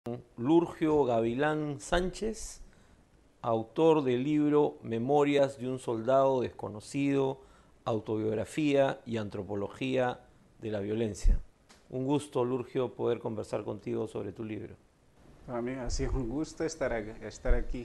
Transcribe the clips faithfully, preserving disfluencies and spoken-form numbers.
Lurgio Gavilán Sánchez, autor del libro Memorias de un soldado desconocido, autobiografía y antropología de la violencia. Un gusto, Lurgio, poder conversar contigo sobre tu libro. Para mí ha sido un gusto estar, estar aquí.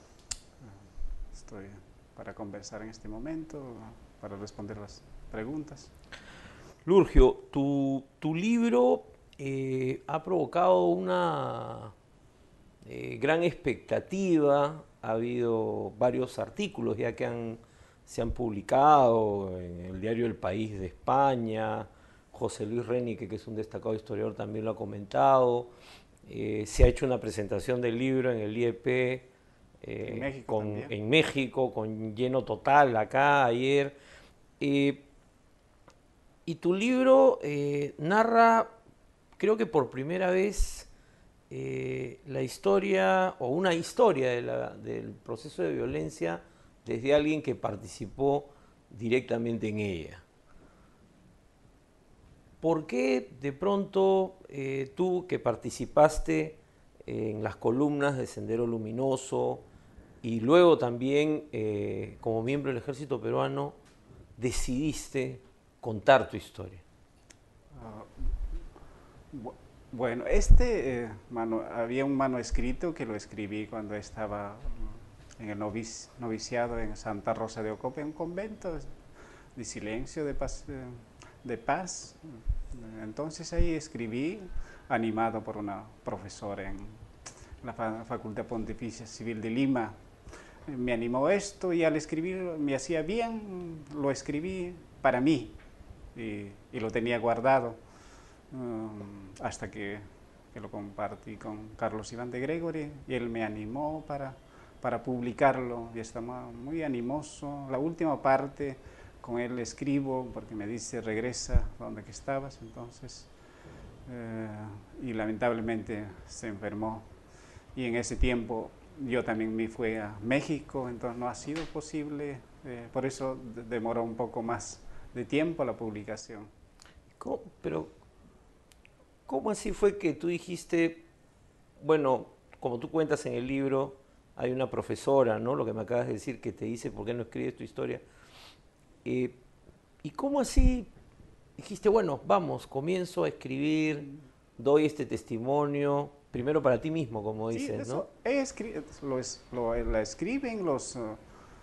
Estoy para conversar en este momento, para responder las preguntas. Lurgio, tu, tu libro eh, ha provocado una eh, gran expectativa. Ha habido varios artículos ya que han, se han publicado en el diario El País de España. José Luis Renique, que es un destacado historiador, también lo ha comentado. Eh, se ha hecho una presentación del libro en el I E P En eh, México con, también. en México, con lleno total acá ayer. Eh, y tu libro eh, narra, creo que por primera vez, eh, la historia o una historia de la, del proceso de violencia desde alguien que participó directamente en ella. ¿Por qué de pronto eh, tú que participaste en las columnas de Sendero Luminoso y luego también eh, como miembro del ejército peruano decidiste contar tu historia? Uh, bu bueno, este, eh, mano, había un manuscrito que lo escribí cuando estaba en el novici noviciado en Santa Rosa de Ocope, un convento de silencio, de paz. Eh, de paz. Entonces ahí escribí, animado por una profesora en la Facultad Pontificia Civil de Lima. Me animó esto y al escribir me hacía bien, lo escribí para mí y, y lo tenía guardado um, hasta que, que, lo compartí con Carlos Iván de Gregory y él me animó para, para publicarlo y estaba muy animoso. La última parte con él escribo porque me dice regresa donde que estabas, entonces eh, y lamentablemente se enfermó y en ese tiempo yo también me fui a México, entonces no ha sido posible, eh, por eso demoró un poco más de tiempo la publicación. ¿Cómo? Pero, ¿cómo así fue que tú dijiste, bueno, como tú cuentas en el libro, hay una profesora, ¿no? Lo que me acabas de decir, que te dice por qué no escribes tu historia. Eh, ¿Y cómo así dijiste, bueno, vamos, comienzo a escribir, doy este testimonio, primero para ti mismo, como Sí, dices, ¿no? eso lo, es, lo, la escriben los, uh,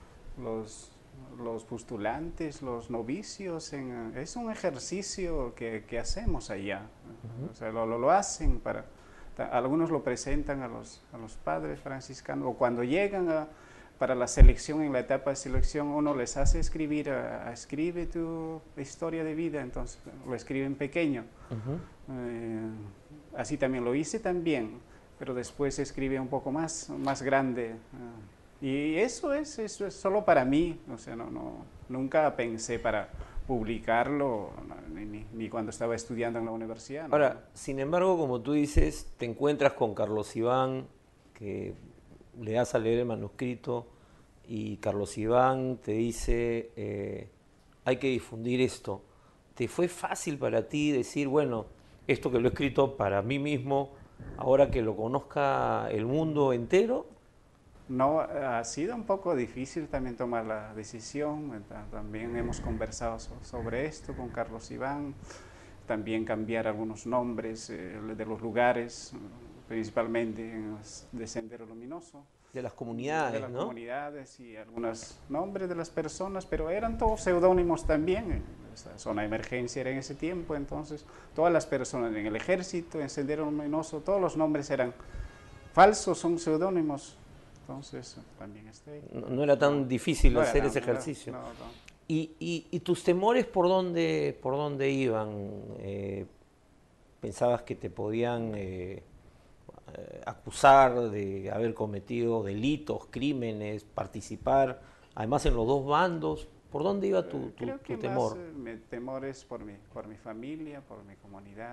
los, los postulantes, los novicios, en, es un ejercicio que, que hacemos allá, Ujú. o sea, lo, lo, lo hacen para, algunos lo presentan a los, a los padres franciscanos, o cuando llegan a, para la selección, en la etapa de selección, uno les hace escribir, a, a escribe tu historia de vida, entonces lo escriben pequeño. Uh-huh. Eh, así también lo hice también, pero después escribe un poco más, más grande. Uh, y eso es, eso es solo para mí, o sea, no, no, nunca pensé para publicarlo, ni, ni, ni cuando estaba estudiando en la universidad. No, no. Ahora, sin embargo, como tú dices, te encuentras con Carlos Iván, que le das a leer el manuscrito, y Carlos Iván te dice, eh, hay que difundir esto. ¿Te fue fácil para ti decir, bueno, esto que lo he escrito para mí mismo, ahora que lo conozca el mundo entero? No, ha sido un poco difícil también tomar la decisión, también hemos conversado sobre esto con Carlos Iván, también cambiar algunos nombres eh, de los lugares, principalmente en los de Sendero Luminoso, De las de comunidades, las ¿no? comunidades y algunos nombres de las personas, pero eran todos seudónimos también. Esta zona de emergencia era en ese tiempo, entonces todas las personas en el ejército, en Sendero Luminoso, todos los nombres eran falsos, son seudónimos. Entonces también está ahí. No, no era No, tan difícil no era hacer tan, ese no, ejercicio. no, no. ¿Y, y, y tus temores por dónde, por dónde iban? Eh, ¿Pensabas que te podían eh, eh, acusar de haber cometido delitos, crímenes, participar, además en los dos bandos? ¿Por dónde iba tu, Eh, tu, creo tu que más temor? eh, me temores por mi, por mi familia, por mi comunidad.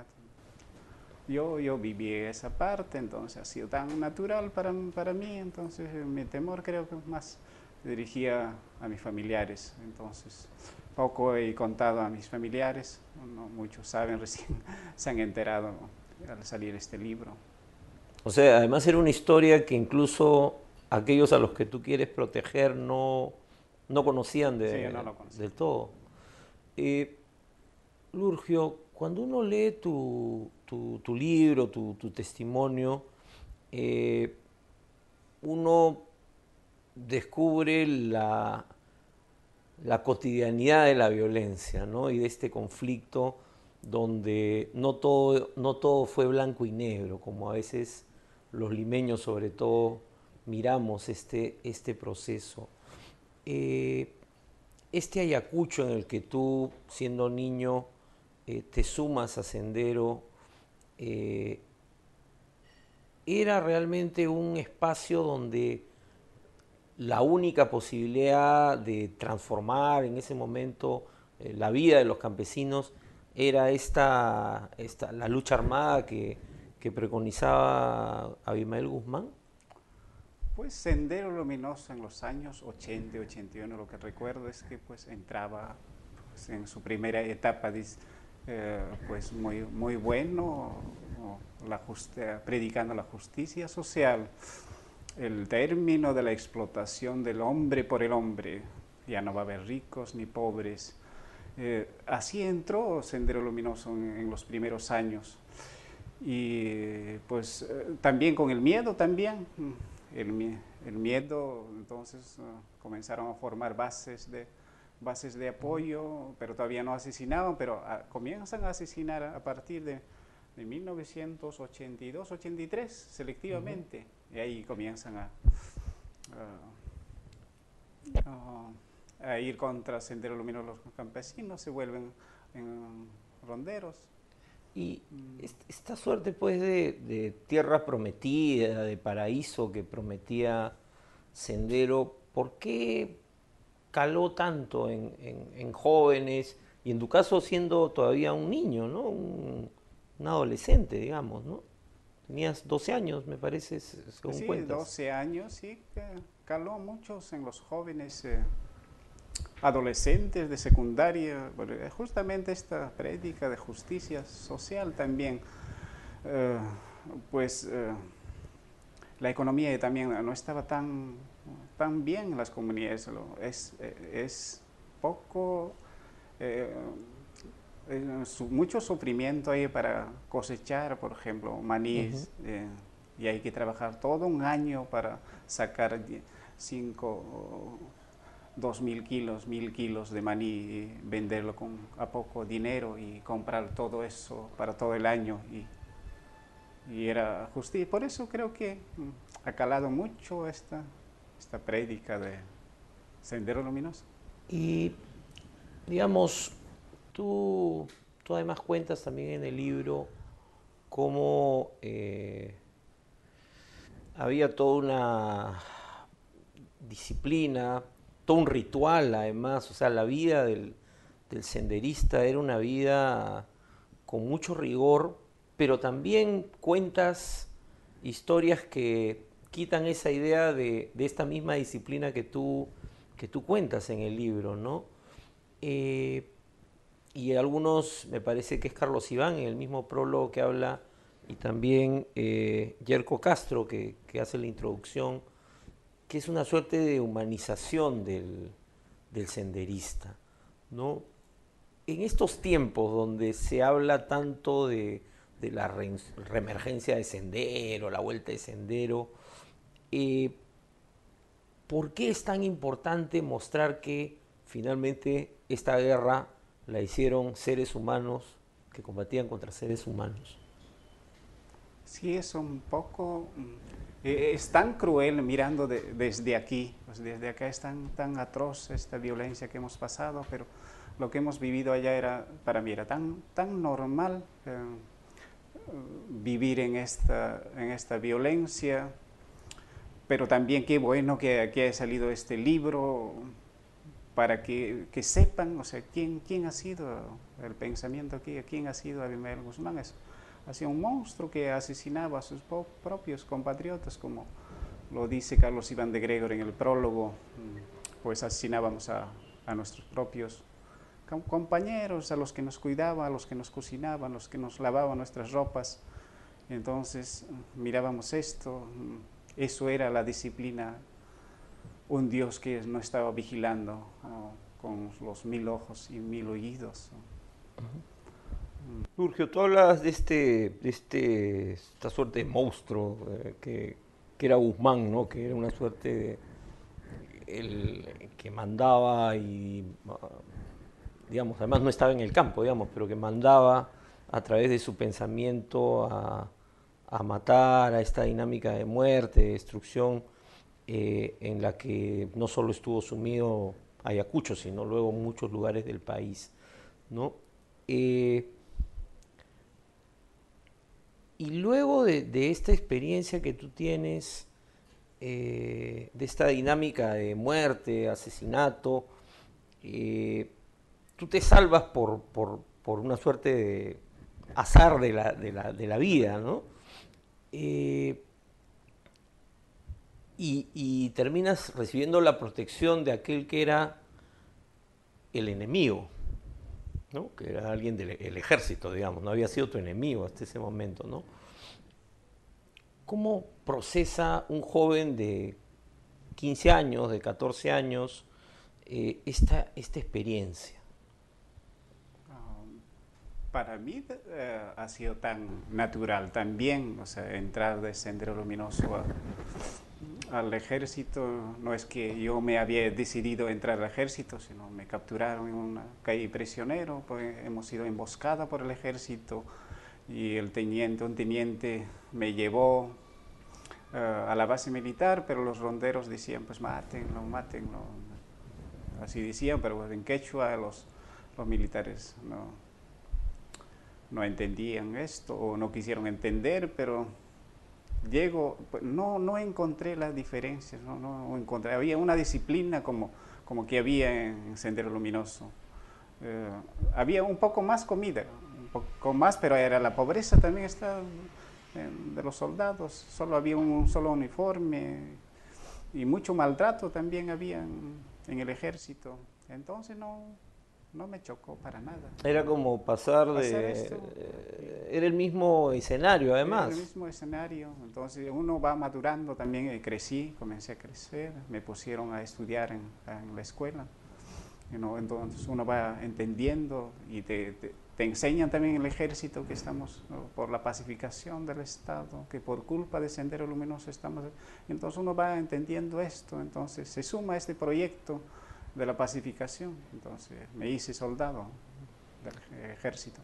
Yo, yo viví esa parte, entonces ha sido tan natural para, para mí, entonces eh, mi temor creo que más dirigía a mis familiares. Entonces, poco he contado a mis familiares, no muchos saben, recién se han enterado al salir este libro. O sea, además era una historia que incluso aquellos a los que tú quieres proteger no, no conocían Sí, yo no de, lo conocí. del todo. Eh, Lurgio, cuando uno lee tu, tu- tu libro, tu, tu testimonio, eh, uno descubre la, la cotidianidad de la violencia, ¿no? Y de este conflicto donde no todo, no todo fue blanco y negro, como a veces los limeños sobre todo miramos este, este proceso. Eh, este Ayacucho en el que tú, siendo niño, eh, te sumas a Sendero, eh, era realmente un espacio donde la única posibilidad de transformar en ese momento eh, la vida de los campesinos era esta, esta la lucha armada que, que preconizaba Abimael Guzmán. Pues Sendero Luminoso en los años ochenta, ochenta y uno, lo que recuerdo es que pues entraba pues, en su primera etapa dis- eh, pues muy, muy bueno, o la justi- predicando la justicia social, el término de la explotación del hombre por el hombre, ya no va a haber ricos ni pobres. Eh, así entró Sendero Luminoso en, en los primeros años. Y pues eh, también con el miedo también, el, el miedo, entonces uh, comenzaron a formar bases de, bases de apoyo, pero todavía no asesinaban, pero uh, comienzan a asesinar a, a partir de, de mil novecientos ochenta y dos, ochenta y tres Uh-huh. selectivamente, y ahí comienzan a, a, a ir contra Sendero Luminoso los campesinos, se vuelven en ronderos. Y esta suerte pues de, de tierra prometida, de paraíso que prometía Sendero, ¿por qué caló tanto en, en- en jóvenes y en tu caso siendo todavía un niño, ¿no? Un, un adolescente, digamos, ¿no? Tenías doce años, me parece, se- según Sí, cuentas. doce años, sí, que caló muchos en los jóvenes eh, adolescentes de secundaria, bueno, justamente esta prédica de justicia social también, eh, pues eh, la economía también no estaba tan, tan bien en las comunidades, es, es poco, eh, eh, su, mucho sufrimiento ahí para cosechar, por ejemplo, Ujú. maní, eh, y hay que trabajar todo un año para sacar cinco, dos mil kilos, mil kilos de maní y venderlo con, a poco dinero y comprar todo eso para todo el año. Y, y era justicia. Por eso creo que mm, ha calado mucho esta, esta prédica de Sendero Luminoso. Y digamos, tú, tú además cuentas también en el libro cómo eh, había toda una disciplina, todo un ritual además, o sea, la vida del, del senderista era una vida con mucho rigor, pero también cuentas historias que quitan esa idea de, de esta misma disciplina que tú, que tú cuentas en el libro, ¿no? Eh, y algunos, me parece que es Carlos Iván en el mismo prólogo que habla, y también eh, Yerko Castro que, que hace la introducción, que es una suerte de humanización del, del senderista, ¿no? En estos tiempos donde se habla tanto de, de la re, reemergencia de Sendero, la vuelta de Sendero, eh, ¿por qué es tan importante mostrar que finalmente esta guerra la hicieron seres humanos que combatían contra seres humanos? Sí, es un poco, mm, eh, es tan cruel mirando de- desde aquí, pues desde acá es tan, tan atroz esta violencia que hemos pasado, pero lo que hemos vivido allá era, para mí era tan, tan normal eh, vivir en esta, en esta violencia, pero también qué bueno que, que haya salido este libro para que, que sepan, o sea, quién, quién ha sido el pensamiento aquí, quién ha sido Abimael Guzmán. Es, ha sido un monstruo que asesinaba a sus propios compatriotas, como lo dice Carlos Iván de Gregor en el prólogo, pues asesinábamos a, a nuestros propios compañeros, a los que nos cuidaban, a los que nos cocinaban, a los que nos lavaban nuestras ropas. Entonces mirábamos esto, eso era la disciplina, un Dios que no estaba vigilando, ¿no?, con los mil ojos y mil oídos. Surgio, tú hablas de este, de este, esta suerte de monstruo eh, que, que era Guzmán, ¿no? Que era una suerte de el que mandaba y, ah, digamos, además no estaba en el campo, digamos, pero que mandaba a través de su pensamiento a, a matar, a esta dinámica de muerte, de destrucción, eh, en la que no solo estuvo sumido Ayacucho, sino luego muchos lugares del país, ¿no? Eh, y luego de, de esta experiencia que tú tienes, eh, de esta dinámica de muerte, asesinato, eh, tú te salvas por, por, por una suerte de azar de la, de la, de la vida, ¿no? Eh, y, y terminas recibiendo la protección de aquel que era el enemigo, ¿no? Que era alguien del el ejército, digamos, no había sido tu enemigo hasta ese momento, ¿no? ¿Cómo procesa un joven de quince años, de catorce años, eh, esta, esta experiencia? Um, para mí eh, ha sido tan natural también, o sea, entrar de Sendero Luminoso a, al ejército. No es que yo me había decidido entrar al ejército, sino me capturaron en una calle prisionero, pues hemos sido emboscada por el ejército y el teniente, un teniente me llevó uh, a la base militar, pero los ronderos decían, pues mátenlo, mátenlo. Así decían, pero en quechua los, los militares no, no entendían esto o no quisieron entender, pero llego, no, no encontré las diferencias, no, no encontré, había una disciplina como, como que había en Sendero Luminoso. Eh, había un poco más comida, un poco más, pero era la pobreza también está de los soldados, solo había un solo uniforme y mucho maltrato también había en, en el ejército. Entonces no, no me chocó para nada. Era como pasar de... Esto, era el mismo escenario, además. Era el mismo escenario, entonces uno va madurando también, eh, crecí, comencé a crecer, me pusieron a estudiar en, en la escuela. You know, entonces uno va entendiendo y te, te, te enseñan también en el ejército que estamos, ¿no?, por la pacificación del Estado, que por culpa de Sendero Luminoso estamos... Entonces uno va entendiendo esto, entonces se suma a este proyecto de la pacificación, entonces me hice soldado del ejército.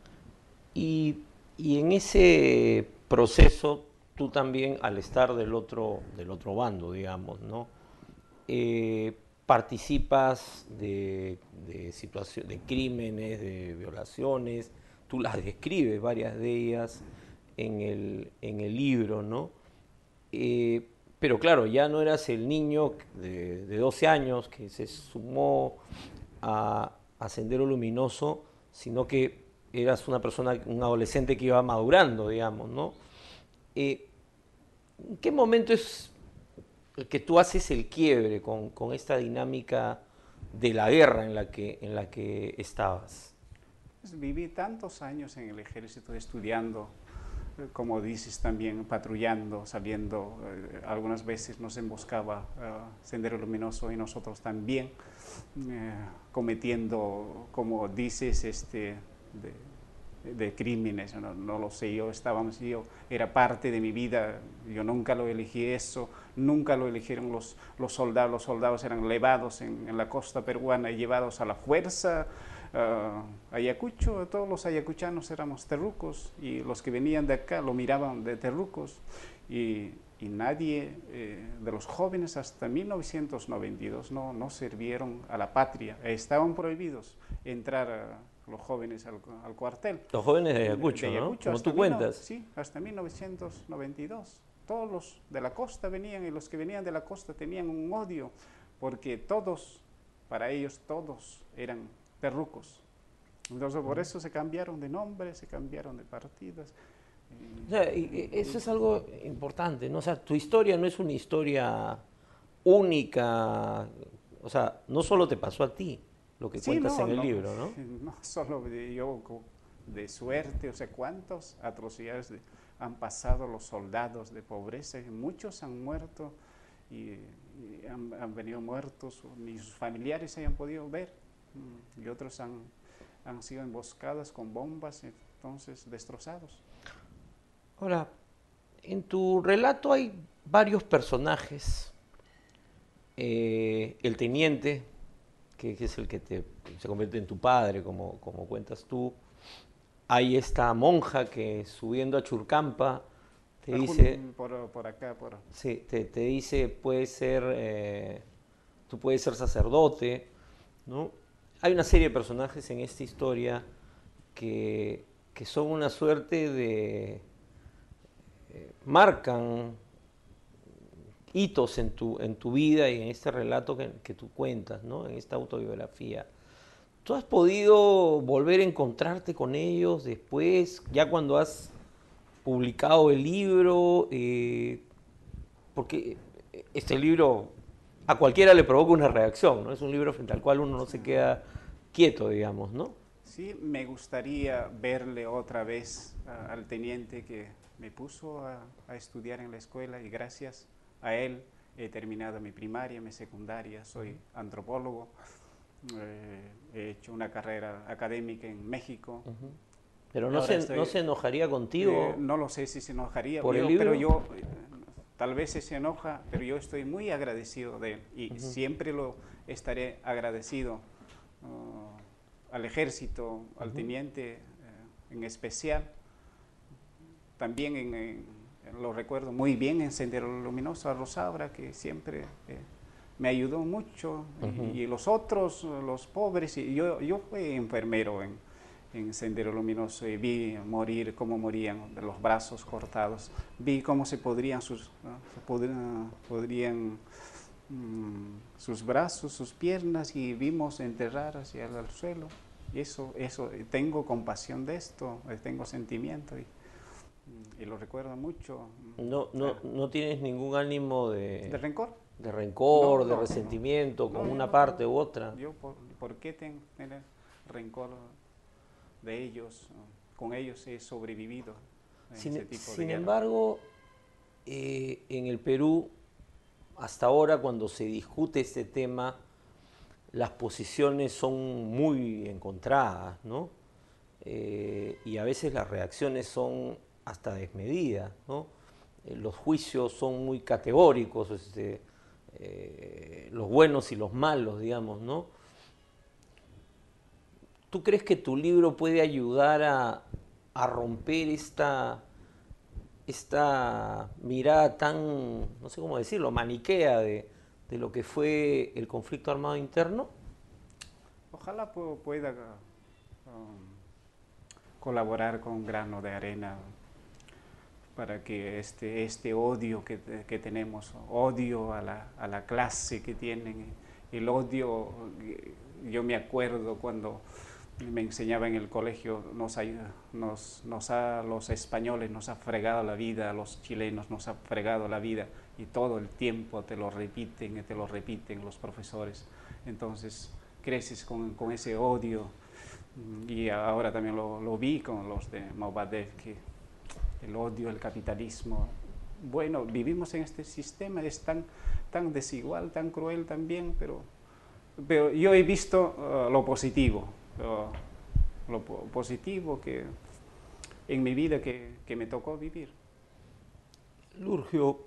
Y, y en ese proceso, tú también, al estar del otro, del otro bando, digamos, ¿no? Eh, participas de, de situaciones, de crímenes, de violaciones, tú las describes, varias de ellas, en el, en el libro, ¿no? Eh, pero claro, ya no eras el niño de, de doce años que se sumó a, a Sendero Luminoso, sino que eras una persona, un adolescente que iba madurando, digamos, ¿no? Eh, ¿En qué momento es el que tú haces el quiebre con, con esta dinámica de la guerra en la que, en la que estabas? Pues viví tantos años en el ejército estudiando, eh, como dices también, patrullando, saliendo, eh, algunas veces nos emboscaba eh, Sendero Luminoso y nosotros también, eh, cometiendo, como dices, este, de, de crímenes, no, no lo sé, yo estábamos, yo era parte de mi vida, yo nunca lo elegí eso, nunca lo eligieron los, los soldados, los soldados eran levados en, en la costa peruana y llevados a la fuerza, uh, Ayacucho, todos los ayacuchanos éramos terrucos y los que venían de acá lo miraban de terrucos y, y nadie eh, de los jóvenes hasta mil novecientos noventa y dos no, no sirvieron a la patria, estaban prohibidos entrar a los jóvenes al, al cuartel. Los jóvenes de Ayacucho, de Ayacucho, ¿no? Como tú mil, cuentas. Sí, hasta mil novecientos noventa y dos. Todos los de la costa venían y los que venían de la costa tenían un odio porque todos, para ellos todos eran terrucos. Entonces por eso se cambiaron de nombre, se cambiaron de partidas. O sea, y eso es algo importante, ¿no? O sea, tu historia no es una historia única, o sea, no solo te pasó a ti, lo que Sí, cuentas no, en el no, libro, ¿no? no solo de, yo de suerte, o sea, cuántas atrocidades de, han pasado los soldados de pobreza, y muchos han muerto y, y han, han venido muertos, ni sus familiares se hayan podido ver, y otros han, han sido emboscadas con bombas, entonces destrozados. Ahora, en tu relato hay varios personajes. Eh, el teniente, que, que es el que te, se convierte en tu padre, como, como cuentas tú. Hay esta monja que subiendo a Churcampa te dice, por, por acá, por... sí, te, te dice, puede ser, eh, tú puedes ser sacerdote, ¿no? Hay una serie de personajes en esta historia que, que son una suerte de, eh, marcan hitos en tu, en tu vida y en este relato que, que tú cuentas, ¿no? En esta autobiografía. ¿Tú has podido volver a encontrarte con ellos después, ya cuando has publicado el libro? Eh, porque este libro a cualquiera le provoca una reacción, ¿no? Es un libro frente al cual uno no se queda quieto, digamos, ¿no? Sí, me gustaría verle otra vez a, al teniente que me puso a, a estudiar en la escuela, y gracias a él he terminado mi primaria, mi secundaria, soy antropólogo. Eh, he hecho una carrera académica en México. Uh-huh. Pero no se, estoy, no se enojaría contigo. Eh, no lo sé si se enojaría, por yo, el libro, pero yo, eh, tal vez se enoja, pero yo estoy muy agradecido de él y uh-huh. siempre lo estaré agradecido uh, al ejército, al uh-huh. teniente uh, en especial. También en, en, lo recuerdo muy bien en Sendero Luminoso, a Rosaura, que siempre... Eh, me ayudó mucho, uh-huh. y, y los otros, los pobres, y yo, yo fui enfermero en, en Sendero Luminoso y vi morir, cómo morían de los brazos cortados, vi cómo se podrían sus, ¿no? se podrían, podrían um, sus brazos, sus piernas, y vimos enterrar hacia el suelo, y eso, eso, tengo compasión de esto, tengo sentimiento, y, y lo recuerdo mucho. No, no, no tienes ningún ánimo de... ¿De rencor? De rencor, no, no, de resentimiento, no, con no, una no, parte no. u otra. Yo, ¿por, por qué tener rencor de ellos? Con ellos he sobrevivido en sin, ese tipo sin de embargo, eh, en el Perú, hasta ahora, cuando se discute este tema, las posiciones son muy encontradas, ¿no? Eh, y a veces las reacciones son hasta desmedidas, ¿no? Eh, los juicios son muy categóricos, este, Eh, los buenos y los malos, digamos, ¿no? ¿Tú crees que tu libro puede ayudar a, a romper esta, esta mirada tan, no sé cómo decirlo, maniquea de, de lo que fue el conflicto armado interno? Ojalá pueda um, colaborar con un grano de arena para que este, este odio que, que tenemos, odio a la, a la clase que tienen, el odio, yo me acuerdo cuando me enseñaba en el colegio, nos, nos, nos ha, los españoles nos ha fregado la vida, a los chilenos nos ha fregado la vida, y todo el tiempo te lo repiten y te lo repiten los profesores. Entonces creces con, con ese odio, y ahora también lo, lo vi con los de Movadef, que el odio, el capitalismo. Bueno, vivimos en este sistema, es tan, tan desigual, tan cruel también, pero, pero yo he visto uh, lo positivo, uh, lo po positivo que en mi vida que, que me tocó vivir. Lurgio,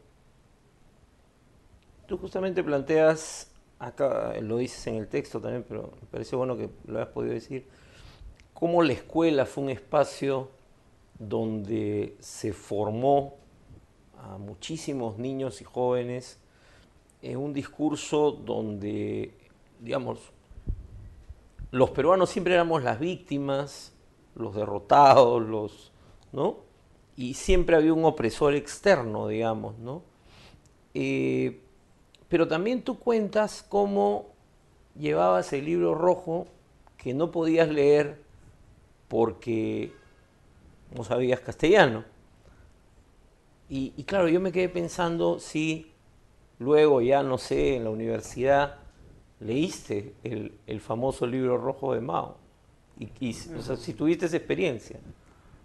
tú justamente planteas, acá lo dices en el texto también, pero me parece bueno que lo hayas podido decir, cómo la escuela fue un espacio donde se formó a muchísimos niños y jóvenes en un discurso donde, digamos, los peruanos siempre éramos las víctimas, los derrotados, los, ¿no? Y siempre había un opresor externo, digamos, ¿no? Eh, pero también tú cuentas cómo llevabas el libro rojo que no podías leer porque no sabías castellano. Y, y claro, yo me quedé pensando si luego, ya no sé, en la universidad leíste el, el famoso libro rojo de Mao. Y, y o sea, si tuviste esa experiencia.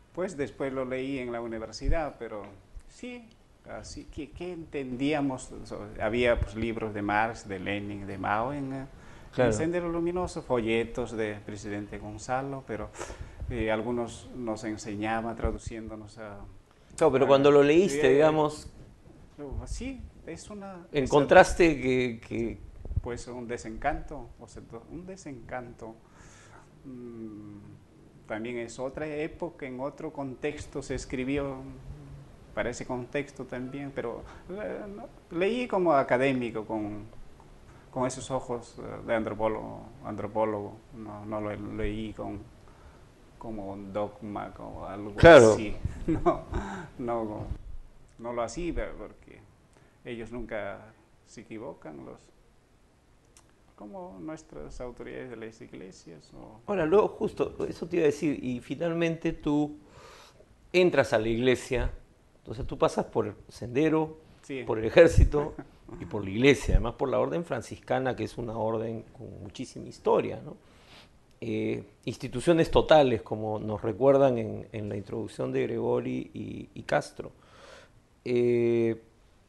Pues después lo leí en la universidad, pero sí, así que, que entendíamos. Había pues, libros de Marx, de Lenin, de Mao en, eh, en Claro. Sendero Luminoso, folletos de presidente Gonzalo, pero eh, algunos nos enseñaban traduciéndonos a... Claro, pero a cuando lo leíste, eh, digamos, eh, sí, es una... esa, encontraste que, que pues un desencanto, o sea, un desencanto. Mm, también es otra época, en otro contexto se escribió para ese contexto también, pero eh, no, leí como académico, con, con esos ojos eh, de antropólogo, antropólogo. No, no lo leí con, como un dogma, como algo claro. así. No, no, no lo así, porque ellos nunca se equivocan, los como nuestras autoridades de las iglesias. O, Ahora, luego justo, eso te iba a decir, y finalmente tú entras a la iglesia, entonces tú pasas por el sendero, sí, por el ejército y por la iglesia, además por la orden franciscana, que es una orden con muchísima historia, ¿no? Eh, instituciones totales, como nos recuerdan en, en la introducción de Gregori y, y Castro. Eh,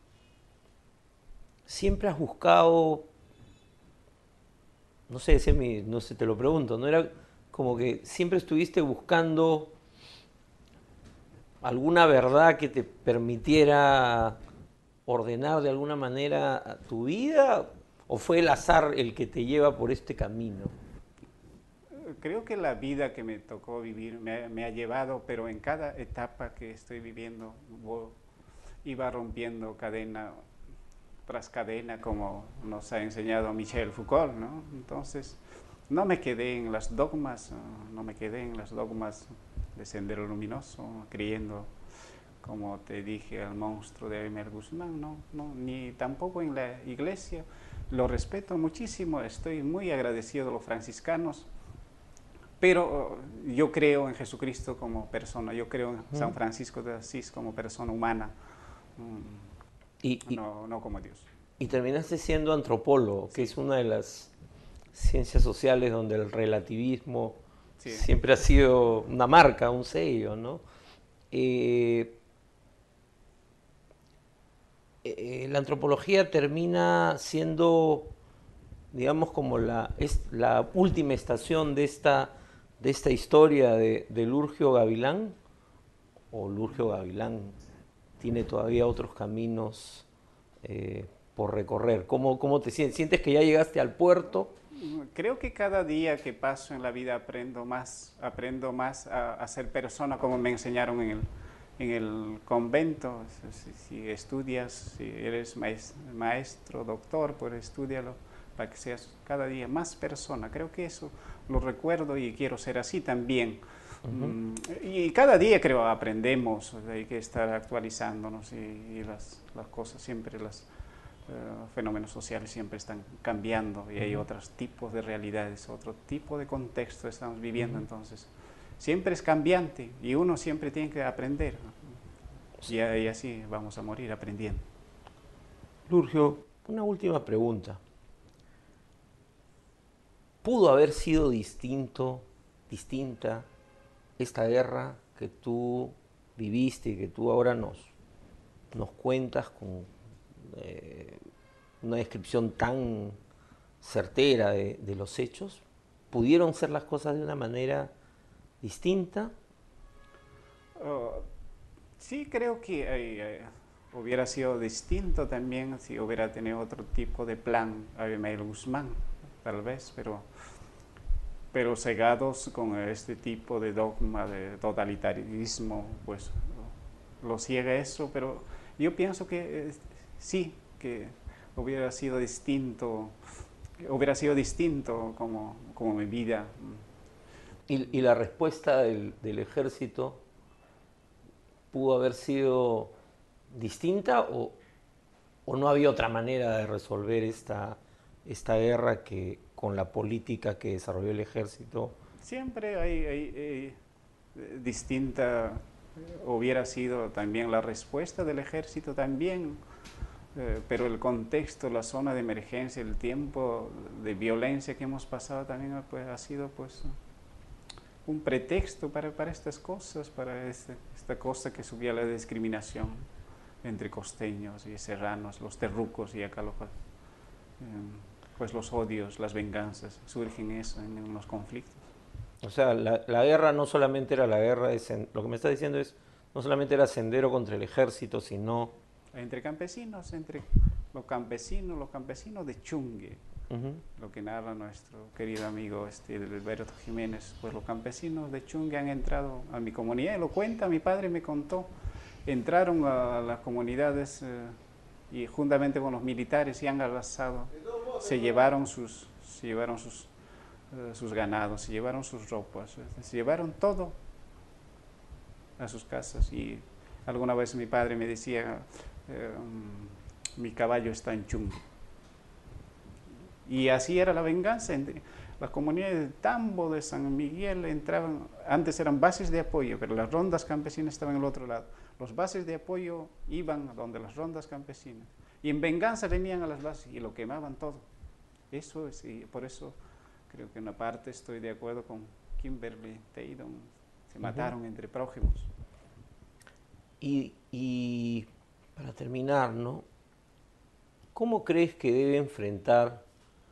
siempre has buscado, no sé, ese es mi- no sé, te lo pregunto, ¿no era como que siempre estuviste buscando alguna verdad que te permitiera ordenar de alguna manera tu vida o fue el azar el que te lleva por este camino? creo que la vida que me tocó vivir me, me ha llevado, pero en cada etapa que estoy viviendo iba rompiendo cadena tras cadena, como nos ha enseñado Michel Foucault, ¿no? Entonces, no me quedé en las dogmas, no me quedé en las dogmas de Sendero Luminoso, creyendo, como te dije, al monstruo de Aimar Guzmán, no, no, ni tampoco en la iglesia. Lo respeto muchísimo, estoy muy agradecido de los franciscanos, pero yo creo en Jesucristo como persona, yo creo en San Francisco de Asís como persona humana, Y, y, no, no como Dios. y terminaste siendo antropólogo, que Sí, es una de las ciencias sociales donde el relativismo sí. siempre ha sido una marca, un sello, ¿no? Eh, eh, la antropología termina siendo, digamos, como la, es la última estación de esta, de esta historia de, de Lurgio Gavilán, o Lurgio Gavilán tiene todavía otros caminos eh, por recorrer. ¿Cómo, ¿Cómo te sientes? ¿Sientes que ya llegaste al puerto? Creo que cada día que paso en la vida aprendo más, aprendo más a, a ser persona como me enseñaron en el, en el convento. Si, si estudias, si eres maestro, doctor, pues estúdialo para que seas cada día más persona. Creo que eso lo recuerdo y quiero ser así también. Uh-huh. Y cada día creo aprendemos, hay que estar actualizándonos y, y las, las cosas siempre las... Uh, fenómenos sociales siempre están cambiando y hay uh-huh. otros tipos de realidades, otro tipo de contexto estamos viviendo, uh-huh. entonces siempre es cambiante y uno siempre tiene que aprender, ¿no? Sí. y, y así vamos a morir aprendiendo. Lurgio, una última pregunta. ¿Pudo haber sido distinto, distinta esta guerra que tú viviste y que tú ahora nos, nos cuentas con eh, una descripción tan certera de, de los hechos? ¿Pudieron ser las cosas de una manera distinta? Uh, sí, creo que eh, eh, hubiera sido distinto también si hubiera tenido otro tipo de plan Abimael Guzmán, tal vez, pero, pero cegados con este tipo de dogma de totalitarismo, pues lo ciega eso, pero yo pienso que eh, sí, que hubiera sido distinto, hubiera sido distinto como, como mi vida. ¿Y, y la respuesta del, del ejército pudo haber sido distinta o, o no había otra manera de resolver esta, esta guerra que con la política que desarrolló el ejército? Siempre hay, hay, hay distinta, hubiera sido también la respuesta del ejército también, eh, pero el contexto, la zona de emergencia, el tiempo de violencia que hemos pasado también pues, ha sido pues un pretexto para, para estas cosas, para este, esta cosa que subía la discriminación entre costeños y serranos, los terrucos y acá lo cual, eh, pues los odios, las venganzas, surgen eso en, en los conflictos. O sea, la, la guerra no solamente era la guerra, de sen- lo que me está diciendo es, no solamente era Sendero contra el ejército, sino... Entre campesinos, entre los campesinos, los campesinos de Chungue, Ujú. lo que narra nuestro querido amigo este, Alberto Jiménez, pues los campesinos de Chungue han entrado a mi comunidad, y lo cuenta, mi padre me contó, entraron a las comunidades eh, y juntamente con los militares y han arrasado, se llevaron sus, se llevaron sus, eh, sus ganados, se llevaron sus ropas, se llevaron todo a sus casas. Y alguna vez mi padre me decía, eh, mi caballo está en Chungue. Y así era la venganza. Entre las comunidades de Tambo, de San Miguel, entraban, antes eran bases de apoyo, pero las rondas campesinas estaban en el otro lado. Los bases de apoyo iban a donde las rondas campesinas. Y en venganza venían a las bases y lo quemaban todo. Eso es, y por eso creo que en una parte estoy de acuerdo con Kimberly Taydon. Se mataron uh-huh. entre prójimos. Y, y para terminar, ¿no? ¿Cómo crees que debe enfrentar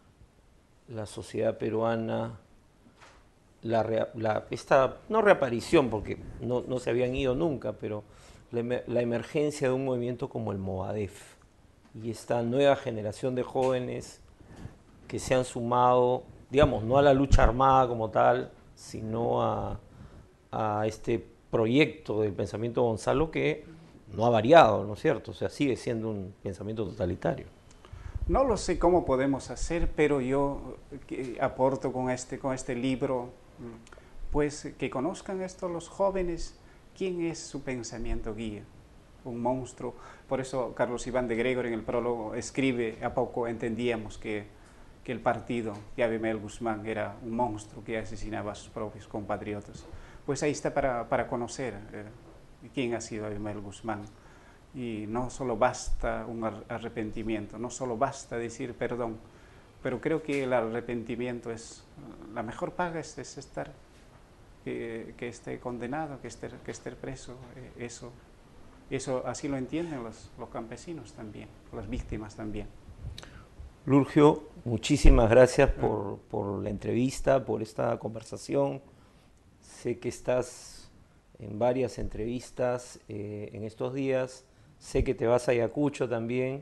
la sociedad peruana la, rea, la esta, no reaparición, porque no, no se habían ido nunca, pero la, la emergencia de un movimiento como el Movadef y esta nueva generación de jóvenes que se han sumado, digamos, no a la lucha armada como tal, sino a, a este proyecto del pensamiento Gonzalo que no ha variado, ¿no es cierto? O sea, sigue siendo un pensamiento totalitario. No lo sé cómo podemos hacer, pero yo eh, aporto con este, con este libro, pues que conozcan esto los jóvenes, quién es su pensamiento guía, un monstruo. Por eso Carlos Iván de Gregory en el prólogo escribe, a poco entendíamos que, que el partido de Abimael Guzmán era un monstruo que asesinaba a sus propios compatriotas. Pues ahí está para, para conocer eh, quién ha sido Abimael Guzmán. Y no solo basta un arrepentimiento, no solo basta decir perdón, pero creo que el arrepentimiento es, la mejor paga es, es estar, que, que esté condenado, que esté, que esté preso, eso, eso así lo entienden los, los campesinos también, las víctimas también. Lurgio, muchísimas gracias por, por la entrevista, por esta conversación. Sé que estás en varias entrevistas eh, en estos días. Sé que te vas a Ayacucho también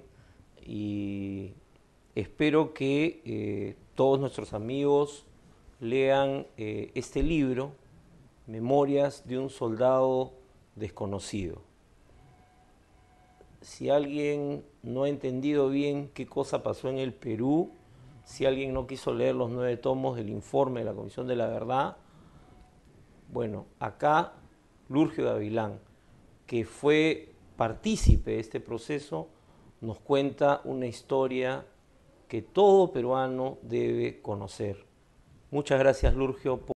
y espero que eh, todos nuestros amigos lean eh, este libro, Memorias de un soldado desconocido. Si alguien no ha entendido bien qué cosa pasó en el Perú, si alguien no quiso leer los nueve tomos del informe de la Comisión de la Verdad, bueno, acá Lurgio Gavilán, que fue partícipe de este proceso, nos cuenta una historia que todo peruano debe conocer. Muchas gracias, Lurgio.